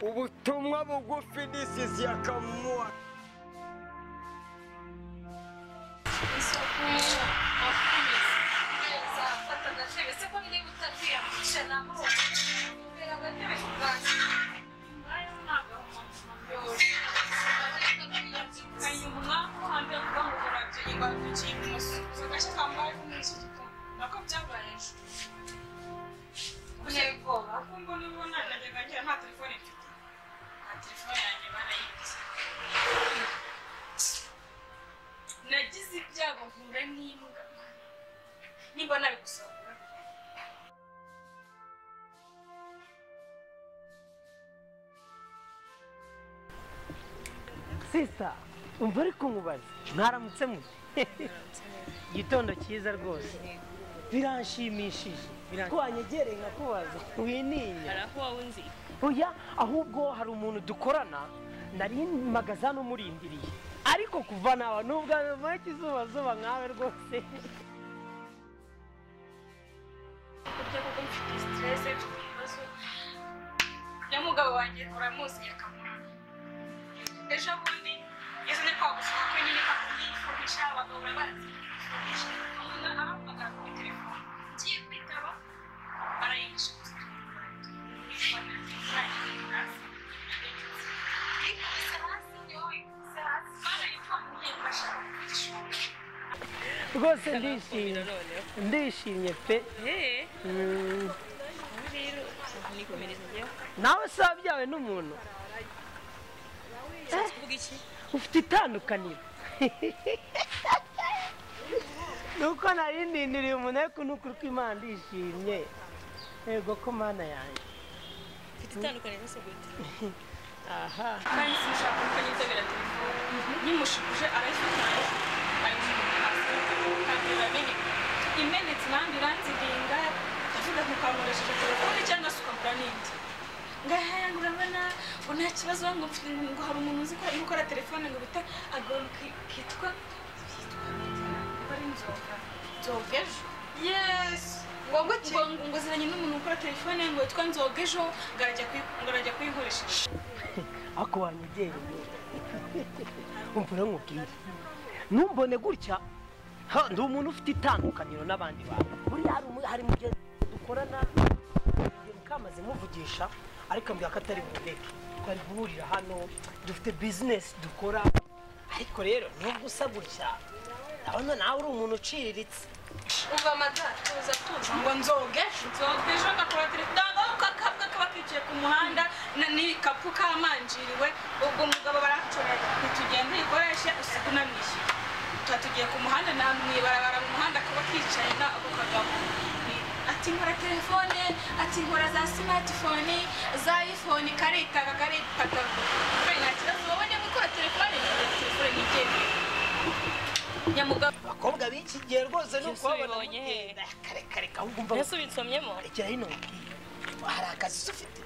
ubutumwa bugufi n'isizi yakamwa nagize ibyago nkura n'imbwa nimba nabigusabura Sister umva ariko nkubaze mwaramutse mu gitondo cyiza rwose biranshimishije twanyegereye nkakubaza wininya araho wawunzi oya ahubwo hari umuntu dukorana nari magazano murindiriye ariko kuva nawe nubwo mu kizuba zuba nkawe rwose kurya kuko mfite stress mfite ibibazo nyamugabo wanjye uramuzi yakamura ejo bundi yazanye kwa gusaba ko nyine kakuyifurisha abagabo barazifurisha umuntu aravuga kuri telefone ngiye kwitaba arayigisha rwose ndishimye pe nawe se wabyawe n'umuntu ufite itandukaniro nuko nari ndindiriye umuntu ariko n'ukuri kw'Imana ndishimye yego ko mana yanjye ufite itandukaniro se gute aha kandi sinshaka ko yitabira telefone nimushikuje arayifata imenetse nandi ranziringa avuga ko kamuresheje telefone cyangwa se ukagura n'indi ngahaya ngurabana ngo nta kibazo ngo hari umuntu uzi ko ikora telefone ngo bita agomba kitwa bari nzogejo yes ngo ziranye n'umuntu ukora telefone ngo yitwa nzogejo ngarajya kuyikoresha ako wanyegereye umvura nkubwire numbone gutya ndi umuntu ufite itandukaniro n'abandi bantu buriya hari mu gihe dukorana kamaze muvugisha ariko mbwira ko atari bubeke twari guhurira hano dufite business dukora ariko rero nubwo usa gutya ndabona nawe uri umuntu uciriritse uva mata tuza ngo nzogejo ngakora telefone kakabwa kaba kicaye ku muhanda n'ibikapu kamanjiriwe ubwo mugabo baracorera ntitugende ikoreshe usiga unamwishyura tugiye ku muhanda namwibarabara mu muhanda akaba kicaye na ako kagabo ati nkora telefone ati nkora za smartphone za iPhone karitaga kandi nta kibazo wabonye gukora telefone nigende nyamugabo abakobwa b'iki gihe rwose nuko babonye kare ahubwo mva ese ubitsomyemo rekera hino hari akazi ufite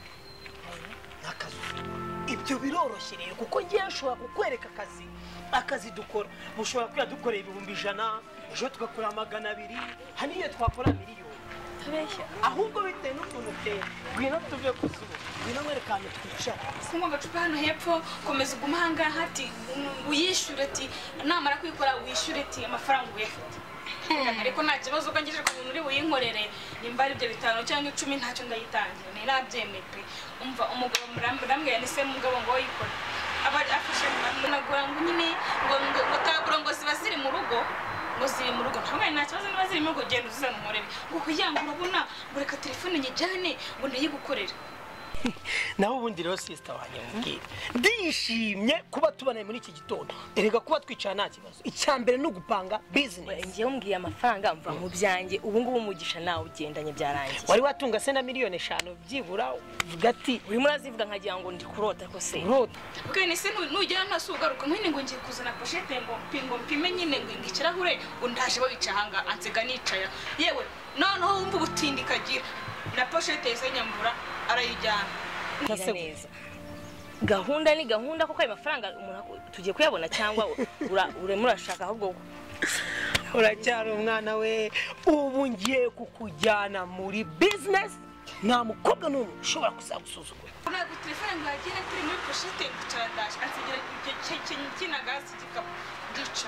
n'akazi ibyo biroroshye rero kuko ngiye nshobora kukwereka akazi dukora mushobora kuya dukorera 100 ejo tugakora 200 haniye twakora miliyoni tabeshya ahubwo bitewe n'ukuntu uteye ngwino tuve ku zuba ngwino mwerekane twicara singo gacupa hano hepfo komeza ugumahanga hati uyishyure ati namara kwikora uyishyure ati amafaranga uyafite ariko nta kibazo ukangeje ku muntu uri buyinkorere nimba ari byo 5 cyangwa 10 ntacyo ndayitangira nirabyemeye pe umva umugabo murambwira ni se mugabo ngo yikora abaje afishe nagura ngo nyine ngo taburo ngo ziba ziri mu rugo ngo ziri mu rugo ntamwe nta kibazo niba ziri mu rugo genda uzana umurebe ngo kuyanga urabona ngo reka telefone nyijane ngo ndayigukorera naho ubundi rero sister wanjye mubwire ndishimye kuba tubanaye muri iki gitondo erega kuba twicara nta kibazo icyambere no gupanga business ngiye umbwiye amafaranga mva mu byanjye ubu ngubu umugisha nawe ugendanye byarangiye wari watunga se na miliyoni 5 byibura uvuga ati uri murazivuga nkagira ngo ndi kurota ko se urota okay ni se nugera ntasugaruka nkine ngo ngiye kuzana pochette ngo mpime nyine ngo ngikirahure ngo ndaje babica hanga ansega nicaya yewe noneho wumva ubutindi kagira na pochette yesenyambura arayijyana neza gahunda ni gahunda kuko ayo mafaranga umuntu tugiye kuyabona cyangwa urashaka ahubwo uracyari umwana we ubu ngiye kukujyana muri business nta mukobwa n'umwe ushobora kuzagusuzugura ntabwo telefone ngo yagire turi muri poshete turadashe asigira kinagasi gikapu gica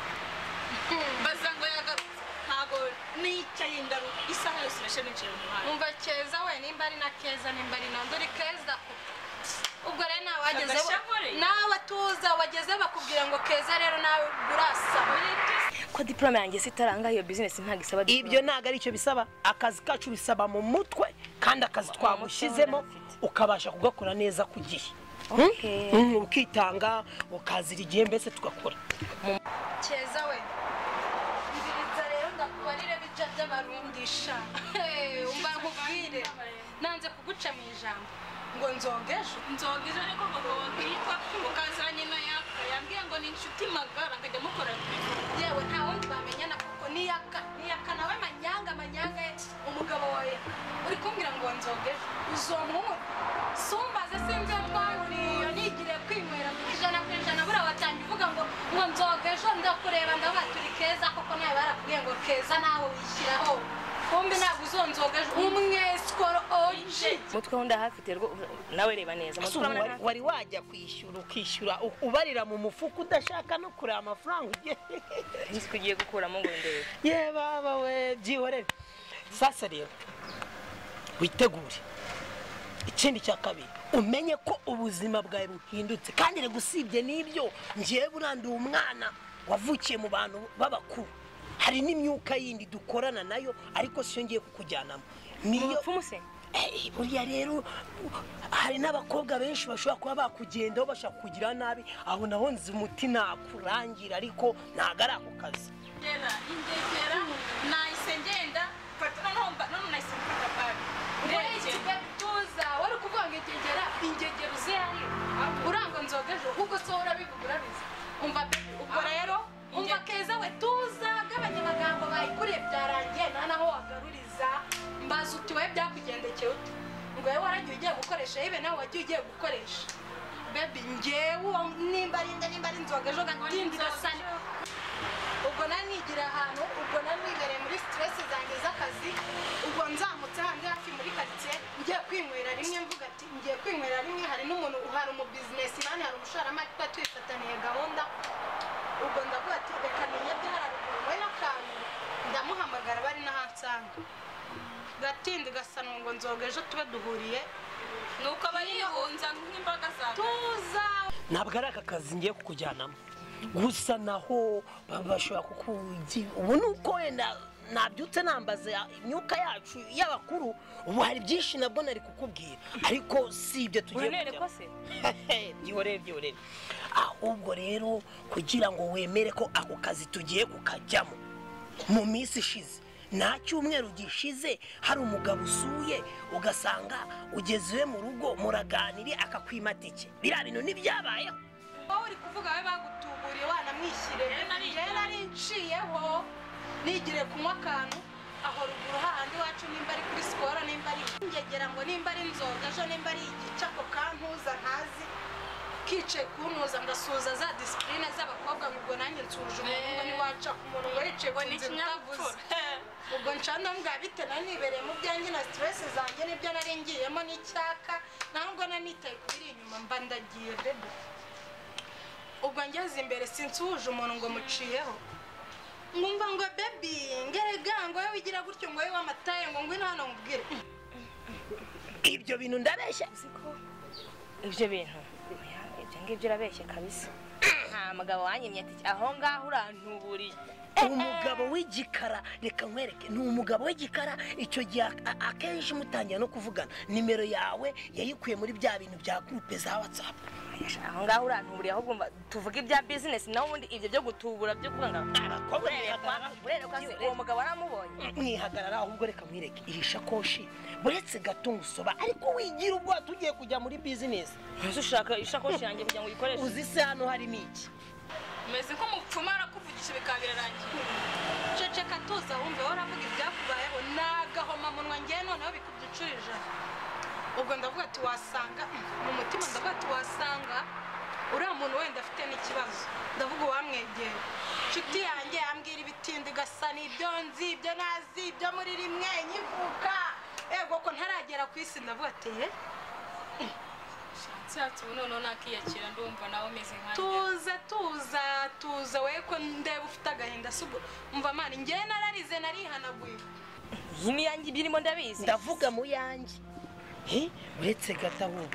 baza ngo yagarutse ntabwo nicaye indaru isaha yose irashe nicaye mu muhanda umva Keza we nimba ari na Keza nimba ari na ndori Keza ubwo rero nawe wageze nawe tuza wageze bakubwira ngo Keza rero nawe urasaba ko diplome yanjye sitaranga iyo business ntago isaba ibyo ntago ari cyo bisaba akazi kacu bisaba mu mutwe kandi akazi twagushizemo ukabasha kugakora neza ku gihe ukitanga ukazira igihe mbese tugakora Keza we ibiriza rero ndakubarire bija by'abarundisha umva nkubwire nanze kuguca mu ijambo ngo nzogeje niko ngo wakitwa ukazanye na yambwiye ngo ni inshuti magara ngajya mukora yewe nta wundi bamenyana kuko niyaka nawe manyanga umugabo wawe uri kumbwira ngo nzogeje uzomuwe sumbaze sinze twahuriye nigire kwinywera ku ijana buriya watangiye uvuga ngo nzogeje ndakureba ndabaturi Keza koko nawe barakubwiye ngo Keza nawe wishyiraho kumbe ntabwo uzonzogeje umweskoro oje mutwe wunda hafite nawe reba neza wari wajya ukishyura ubarira mu mufuka udashaka no kureba amafaranga ugiye gukuramo ngo ndebe ye baba we byihorere sasa rero witegure ikindi cya kabiri umenye ko ubuzima bwawe buhindutse kandi rego usibye n'ibyo ngiye burandi umwana wavukiye mu bantu b'abakuru hari n'imyuka yindi dukorana nayo ariko siyo ngiye kukujyanamo niyo pfumuse buriya rero hari n'abakobwa benshi bashobora kuba bakugendaho bashaka kugira nabi aho naho nzi umuti nakurangira ariko ntago ari ako kazi ingegera nahise ngenda none nahise mfata bari tuza wari ukuvuga ngo ingegera uzi yari uranga nzogeje ubwo so urabivuga urabizi umva ubwo rero umva Keza we tuza gabanya amagambo bayikuriye byarangiye naho wagaruriza mbaza uti we byakugendekeye uti ngo we waragiye ugiye gukoresha ibe nawe wagiye ugiye gukoresha baby ngewe nimba ari nzogeje gatindira sani ubwo nigira ahantu ubwo nibereye muri stress zanjye z'akazi ubwo nzamutse hanze hafi muri quartier ngiye kwinywera rimwe mvuga ati ngiye kwinywera rimwe hari n'umuntu uhari mu business nani hari umusharamari twifataniye gahunda ubwo ndavuga ati reka menye byararuguru we n'akantu ndamuhamagara bari n'ahansanga gatindi gasanwa ngo nzogeje tube duhuriye nuko barihunza nk'imbaga zawe tuza ntabwo ari aka kazi ngiye kukujyanamo gusa naho bashobora kukugira ubu nuko wenda nabyutse nambaze imyuka yacu y'abakuru ubu hari byinshi nabwo nari kukubwira ariko si ibyo tugiye byihorere ahubwo rero kugira ngo wemere ko ako kazi tugiye kukajyamo mu minsi ishize nta cyumweru gishize hari umugabo usuye ugasanga ugeze iwe mu rugo muraganire akakwima tike biriya bintu ntibyabayeho wowe uri kuvuga we bagutuburiye wanamwishyire rero nari nciyeho nigire kunywa akantu aho ruguru hahandi iwacu nimba ari kuri siporo nimba ari ingegera ngo nimba ari inzoga ejo nimba ari igice ako kantuza ntazi kicaye kuntuza ngasuhuza za disipurine z'abakobwa ngo ubwo nanjye nsuje umuntu ngo niwaca ku muntu ngo yicaye ku nzira utavuze ubwo ncanda mbwa bite nari nibereye mu byanjye na stress zanjye nibyo nari ngiyemo n'icyaka ntabwo nanitaye kubiri inyuma mba ndagiye bebe ubwo ngeze imbere sinsuhuje umuntu ngo muciyeho ngumva ngo baby ngerega ngo wowe wigira gutyo ngo wowe wamataye ngo ngwino hano nkubwire ibyo bintu ndabeshya ibyo bintu ibyo ngibyo urabeshye kabisa nta mugabo wanyimye ati aho ngaho urantuburiye umugabo w'igikara reka nkwereke ni umugabo w'igikara icyo gihe akenshi mutangira no kuvugana nimero yawe yayikuye muri bya bintu bya groupe za WhatsApp aho ngaho urantuburiye ahubwo tuvuga ibya business naho ubundi ibyo byo gutubura byo kuvuga ngo uwo mugabo aramubonye mwihagarara ahubwo reka mwireke iri shakoshi buretse gato ngusoba ariko wigira ubwo tugiye kujya muri business ushaka ishakoshi yanjye kugira ngo uyikoreshe uzi se hano harimo iki umeze nk'umupfumu arakuvugisha bikaba birarangiye ceceka tuza wumve waravuga ibyakubayeho n'agahomamunwa ngewe noneho bikubyicurije ubwo ndavuga ati wasanga mu mutima ndavuga ati wasanga uriya muntu wenda afite n'ikibazo ndavuga uwamwegera inshuti yanjye yambwira ibitindi igasa n'ibyo nzi ibyo nazi ibyo muri rimwe nyivuka ego ko ntaragera ku isi ndavuga ati nshatse ubu noneho nakiyakira ndumva nawe umeze nkanjye. tuza we ko ndeba ufite agahinda sugo umva mani njye nararize narihanaguye. iyi ni yanjye ibirimo ndabizi. ndavuga mu yanjye uretse gato ahubwo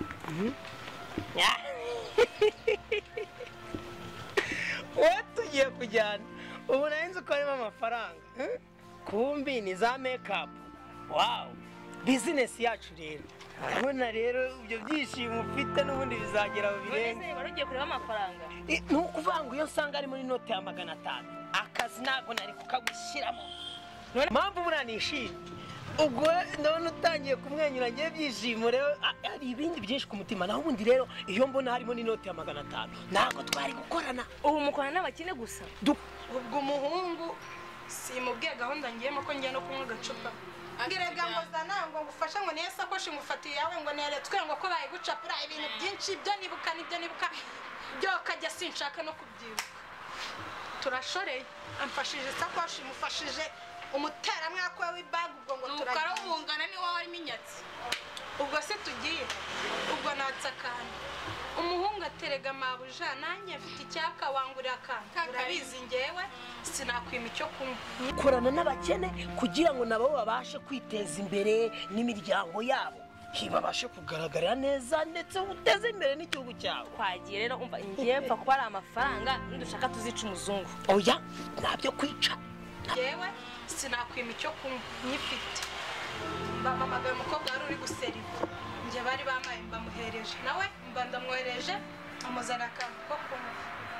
wowe tugiye kujyana ubu nari nzi ko harimo amafaranga kumbi ni za mekapu wawu bizinesi yacu rero urabona rero ibyo byishimo ufite n'ubundi bizagera aho birenze. wari ugiye kureba amafaranga? ni ukuvuga ngo iyo nsanga ari muri note ya 500 akazi ntabwo nari kukagushyiramo mpamvu muranishimye ubwo ndabona utangiye kumwenyura ngiye byishimo rero hari ibindi byinshi ku mutima naho ubundi rero iyo mbona harimo n'inote ya 500 ntabwo twari gukorana. ubu mukorana n'abakene gusa? ubwo umuhungu simubwiye gahunda ngiyemo ko ngiye no kunywa agacupa ngerega ngo zana ngo ngufashe ngo niyo sakoshi ngufatiye yawe ngo neretswe ngo ko bayigucapura ibintu byinshi byo nibuka byo kajya sinshaka no kubyibuka. turashoreye amfashije sakoshi mufashije umuteramwaka w'ibag ubwo ngo turara umungana ni wawe arimo inyatsi. ubwo se tugiye ubwo natsakana umuhungu aterega mabuja nanjye mfite icyaka wangurira akantu urabizi ngewe sinakwima icyo kunywa. korana n'abakene kugira ngo nabo babashe kwiteza imbere n'imiryango yabo babashe kugaragarira neza ndetse uteze imbere n'igihugu cyawe. twagiye rero umva ngiye mpfa kuba ari amafaranga nidushaka tuzica umuzungu. oya ntabyo kwica ngewe sinakwima icyo kunywa nyifite. bamamagaye umukobwa wari uri guseriva njye bari bamaye mbamuhereje nawe mba ndamwohereje amuzana akantu ko kunywa.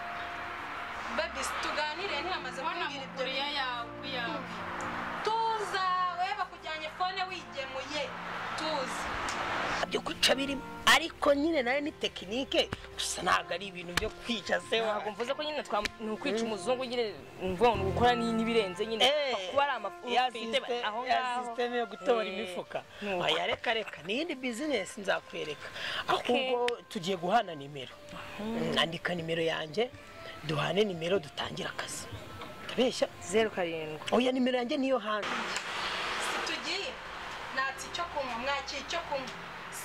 baby tuganire ntiyamaze kumbwira ibyo yawe tuza we bakujyanye fone wigemuye tuza. byo kwica birimo ariko nyine nayo ni tekinike gusa ntabwo ari ibintu byo kwica se. ntabwo mvuze ko nyine ni ukwica umuzungu nyine mvuga ngo gukora n'ibirenze nyine kuba ari amafaranga aho ngaho sisiteme yo gutobora imifuka. oya reka n'iyindi bizinesi nzakwereka ahubwo tugiye guhana nimero. andika nimero yanjye duhane nimero dutangira akazi. kabeshya 07. oya nimero yanjye niyo hanze. tugiye natsi icyo kunywa mwaki icyo kunywa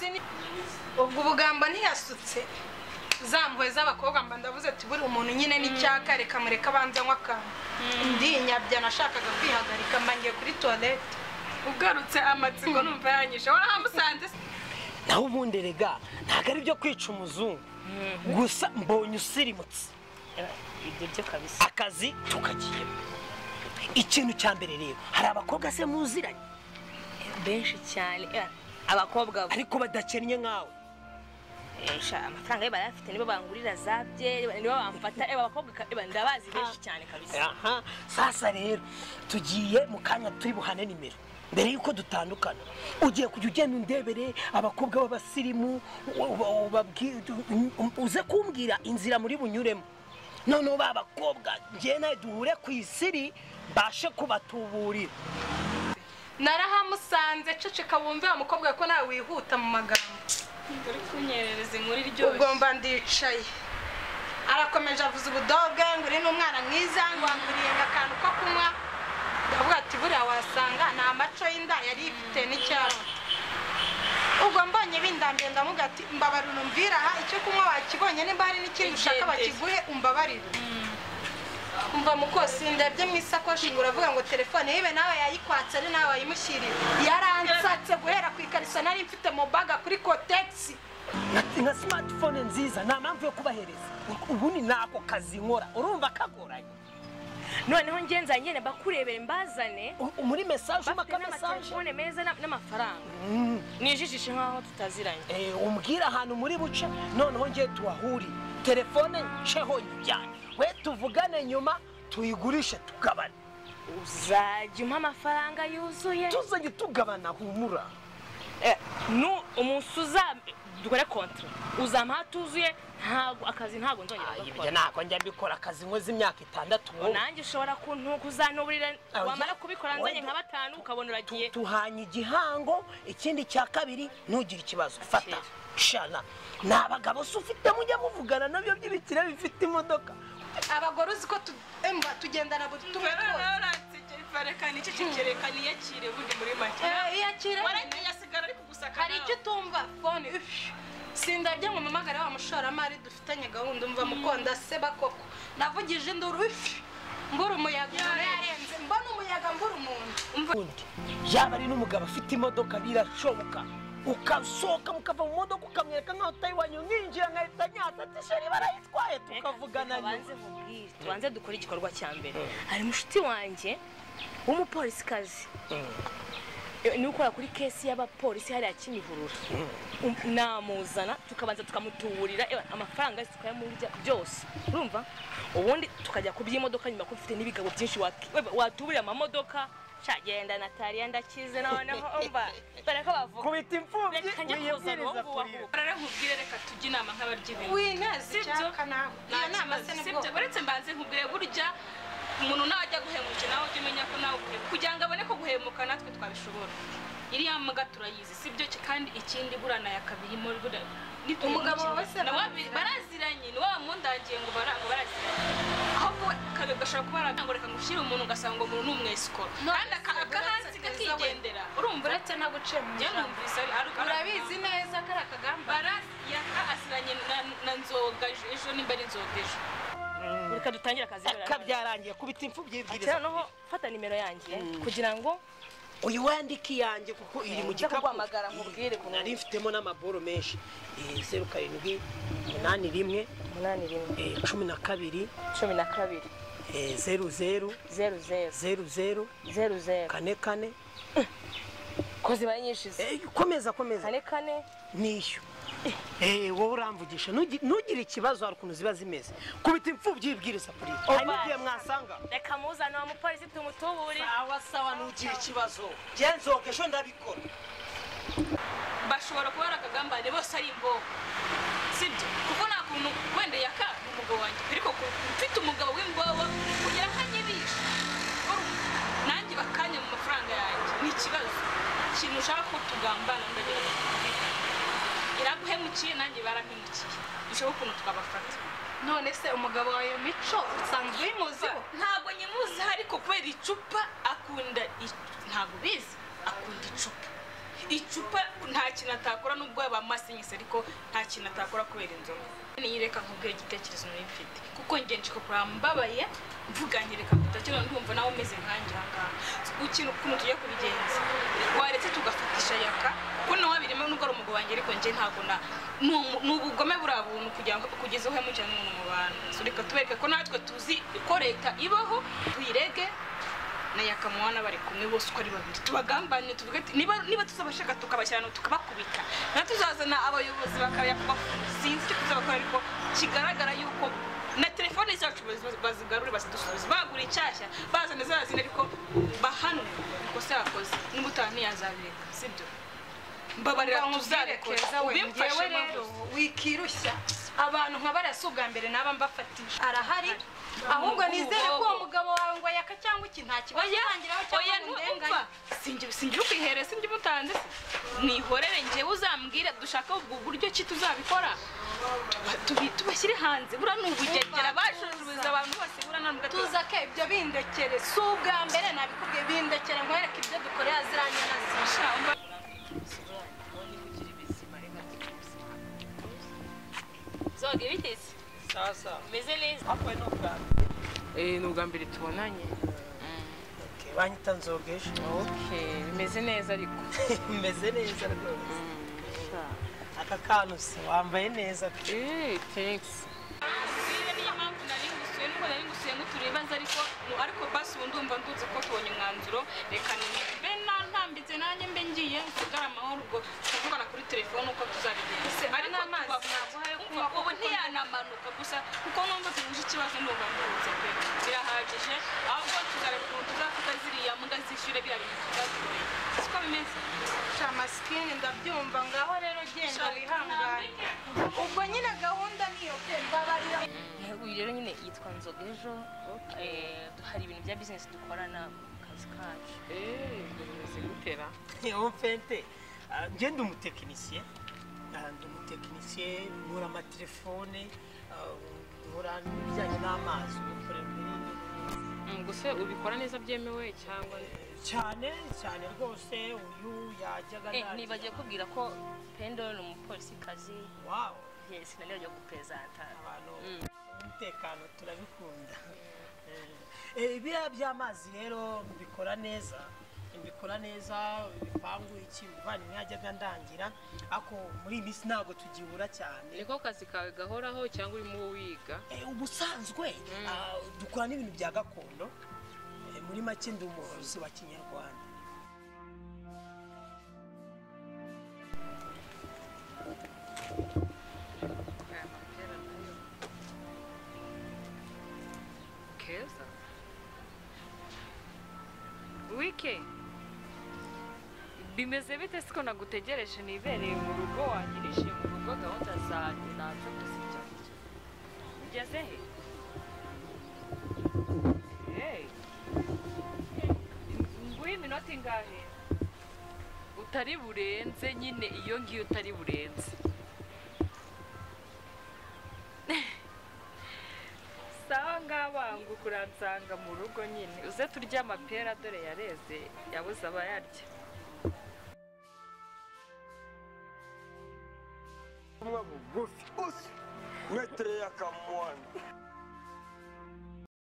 ubwo ubugambo ntiyasutse zampuwe z'abakobwa mba ndavuze ati buri umuntu nyine n'icyaka reka mureka abanza anywa akantu. ndinyabya nashakaga kwihagarika mba ngiye kuri toilette ugarutse amatsiko numva yanyishe warahamusanze. naho ubundi rega ntabwo ari byo kwica umuzungu gusa mbonye usirimutse ibyo byo kabisa akazi tukagiyemo. ikintu cya mbere rero hari abakobwa se muziranye benshi cyane abakobwa ariko badakennye nkawe. amafaranga ye barayafite nibo bangurira za byeri nibo bamfata abakobwa ndabazi benshi cyane kabisa. sasa rero tugiye mu kanya turi buhane nimero mbere yuko dutandukana ugiye kujya ugenda undebere abakobwa b'abasirimu uze kumbwira inzira muri bunyuremo noneho ba bakobwa njye nawe duhure ku isiri mbashe kubatuburira. narahamusanze ceceka wumve wa mukobwa ko nawe wihuta mu magambo. uri kunyerereza inkuru iryoshye. ubwo mba ndicaye arakomeje avuza ubudoge ngo uri n'umwana mwiza ngo wanguriye akantu ko kunywa ndavuga ati buriya wasanga ni amaco y'inda yari ifite n'icyaro. ubwo mbonye bindambiye ndamuga ati mbabarira umvira aha icyo kunywa wakibonye nimba hari n'ikindi ushaka bakiguhe umbabarire. umva mukosi ndebye mu isakoshi ngo uravuga ngo telefone yibe nawe yayikwatse ari nawe wayimushyiriye. yaransatse guhera ku ikariso nari mfite mu baga kuri Kotex nka smartphone nziza nta mpamvu yo kubahereza. ubundi nako kazi nkora urumva kagoranye. noneho ngenza nyene bakurebere mbazane muri message umaka message phone meza n'amafaranga nijijishe nkaho tutaziranye. umbwira ahantu muri buce noneho ngiye tuwahuri telefone nceho njyanye we tuvugane nyuma tuyigurishe tugabane. uzajya umpa amafaranga yuzuye tuzajya tugabana humura. umunsi dukore kontra uzampa tuzuye ntago akazi ntago nzongera gukora. nako njya mbikora akazi nkoze imyaka 6. nanjye ushobora kuzantuburira wamara kubikora nzanye nka 5 ukabona uragiye. tuhanye igihango ikindi cya kabiri ntugire ikibazo fata shana nabagabo se ufite mujya muvugana nabyo by'ibikira bifite imodoka. abagore uzi ko tugendana buri tumwe farekana iki cyerekana iyakire buri muri make. iyakire warende yasigara ariko gusaka. hari icyo tumva phone sindabye ngo mpamagare wa mushoramari dufitanye gahunda umva mukonda seba koko navugije induru ifi mbura umuyaga yarenze mbona umuyaga mbura umuntu yaba ari n'umugabo afite imodoka birashoboka ukasohoka mukava mu modoka ukamwereka nkaho utayiwanyu nkinjira nkahita nyata ati sheri barayitwaye tukavugana tubanze dukora igikorwa cya mbere hari mushuti wanjye w'umupolisikazi ni ukora kuri kesi y'abapolisi hariya Kimihurura namuzana tukabanza tukamutuburira amafaranga yose tukayamurya byose urumva ubundi tukajya ku by'imodoka nyuma ko ufite n'ibigabo byinshi watuburira amamodoka cyagenda Natalia ndakize noneho umva baraka bavuga kubita imfubyi wiyibwiriza kurira nkubwire reka tujye inama nk'abaryi ibintu wineze cyaka nawe iyo nama se nibwo uretse mbanze nkubwire burya umuntu nawe ajya guhemukira nawe ujye umenya ko nawe uhemuka kugira ngo abone ko guhemuka natwe twabishobora iriya mbwa turayizi sibyo kandi ikindi burana ya kabiri muri bura umugabo wese baraziranye ni wa mundangiye ngo baraziranye ahubwo kabe gashaka kuba arangoreka ngushira umuntu ugasanga umuntu n'umwesiko kandi akahansi kakigendera urumva uretse naguce mu urabizi neza kari akagamba baraziyaka asiranye na nzoga ejo nimba ari nzoga ejo reka dutangire akazi kabyarangiye kubita imfubyi yibwiriza noneho fata nimero yanjye kugira ngo uyu wandiki yanjye kuko iri mu gikapu kwamagara nkubwire ko nari mfitemo n'amaboro menshi 07 81 12 00 00 kane kane ko zibaye nyinshi komeza kane kane nisho wowe uramvugisha ntugire ikibazo hari ukuntu ziba zimeze kubita imfubyi yibwiriza kuri hari n'igihe mwasanga reka muzana wa mupolisi tumutubure sawa ntugire ikibazo genzoke ejo ndabikora bashobora kuba ari akagambane bose ari imbogo sibyo kuko nta kuntu wenda yaka umugabo wanjye ariko mfite umugabo w'imbobo kugira ngo anyibishe nanjye bakanya mu mafaranga yanjye ni ikibazo ikintu ushaka ko tugambana ndagira iraguhemukiye nanjye barampemukiye bishoboka ukuntu twabafata none se umugabo wawe mico usanzwe uyimuziho ntabwo nyimuzi ariko kubera icupa akunda ntabwo bizi akunda icupa nta kintu atakora n'ubwo yabamasinyise ariko nta kintu atakora kubera inzoga niyireka nkubwira igitekerezo nari mfite kuko njye nshiko kurambabaye mvuga nyereka kutakira ndumva nawe umeze nkanjye ahangaha ukintu ukuntu tugiye kubigenza waretse tugafatisha yaka ko nawe birimo n'ubwo ari umugabo wanjye ariko njye ntabwo n'ubugome buriya buntu kugira ngo kugeza uhemukira n'umuntu mu bantu reka tubereke ko natwe tuzi ko leta ibaho tuyirege na yakamwana bari kumwe bose uko ari babiri tubagambanye tuvuga ati niba tuzabashaka tukabashyirana tukabakubita na tuzazana abayobozi bakayakubafunga sinzi icyo tuzabakora ariko kigaragara yuko na telefone zacu bazigarure bazidusubize bagura icyashya bazana zazina ariko bahanwe ikosa yakoze n'ubutaha ntiyazabireka sibyo mbabarira tuzarekeza ubimfashe rero wikirushya abantu nka bariya si ubwa mbere naba mbafatisha arahari ahubwo nizere ko uwo mugabo wawe ngo yaka cyangwa iki nta kibazo yangiraho cyangwa ngo ndenganye sinjye ukwihere sinjye umutanze mwihorere njyewe uzambwira dushaka ubwo buryo ki tuzabikora tubashyire hanze bura n'ubugegera bashururiza abantu bose bura nta mbwa tuza ke ibyo bindekere si ubwa mbere nabikubwiye bindekere nkwereke ibyo dukorera ziranye na zisha zoga ibiteze sasa meze neza hapo ino bwa ni ubwa mbere tubonanye banyita nzogeje bimeze neza ariko meze neza rwose aka kantu se wambaye neza thanks niyo mpamvu nari ngusuye nk'uturibaza ariko basi ubu ndumva nduze ko tubonye umwanzuro reka mbe ntambitse nanjye mbe ngiye nsigara amahoro ubwo tuvugana kuri telefone uko tuzabigenza ariko ubu ntiyanamanuka gusa kuko numva tuje ikibazo ndumva nduze pe birahagije ahubwo tuzareba ukuntu tuzafata ziriya mbwa zishyure biriya bintu tuzatuye siko bimeze masikini ndabyumva ngaho rero genda wihangane ubwo nyine gahunda niyo mbabarira uyu rero nyine yitwa Nzogejo hari ibintu bya business dukorana kazi kacu bimeze gutera mfente ngende umutekinisiye nkora amatelefone nkora n'ibijyanye n'amazi gusa ubikora neza byemewe cyangwa cyane cyane rwose uyu yajyaga nibagiye kubwira ko Pendo ni umupolisikazi. wow Yes, nari yo gupresenta abantu umutekano turabikunda ibiya by'amazi rero mbikora neza ibipangu iki bivanye mwajyaga ndangira ako muri minsi ntago tugibura cyane niko kazi kawe gahoraho cyangwa urimo wiga ubusanzwe dukora n'ibintu bya gakondo muri make ndi umuvuzi wa Kinyarwanda keza wike bimeze bite siko nagutegereje nibereye mu rugo wangirije mu rugo gahunda zanjye nazo kuzijya ugeze he nguye iminota ingahe utari burenze nyine iyo ngiyo utari burenze sawa ngabanga ukuransanga mu rugo nyine uze turya amapera dore yareze yabuze abayarya ubutumwa bugufi metero y'akamwana